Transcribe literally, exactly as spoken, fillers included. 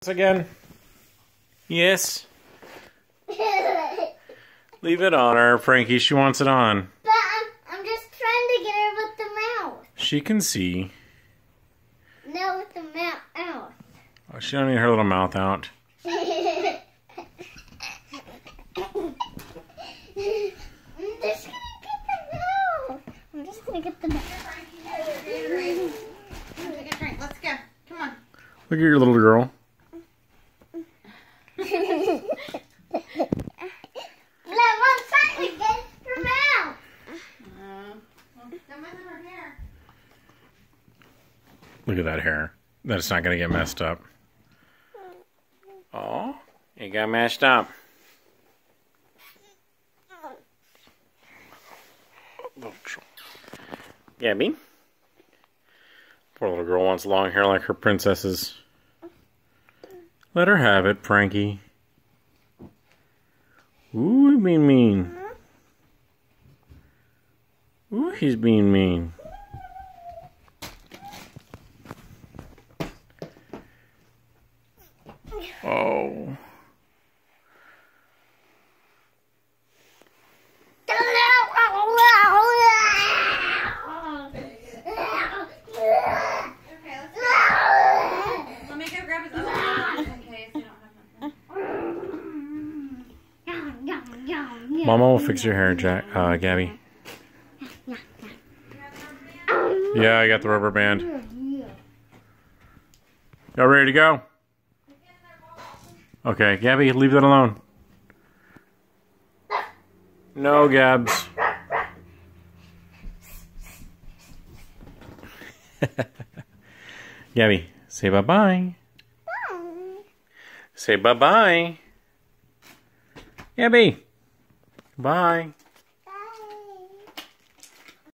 Again. Yes. Leave it on her, Frankie. She wants it on. But I'm, I'm just trying to get her with the mouth. She can see. No, with the mouth out. Oh, she don't need her little mouth out. I'm just gonna get the mouth. Take a drink. Let's go. Come on. Look at your little girl. Look at that hair. That's not going to get messed up. Oh, it got messed up. Gabby. Poor little girl wants long hair like her princesses. Let her have it, Frankie. Ooh, he's being mean. Ooh, he's being mean. Oh. Let me go grab his other one in case you don't have nothing. Mama will fix your hair, Jack, uh, Gabby. Yeah, I got the rubber band. Y'all ready to go? Okay, Gabby, leave that alone. No, Gabs. Gabby, say bye-bye. Bye. Say bye-bye. Gabby. Bye.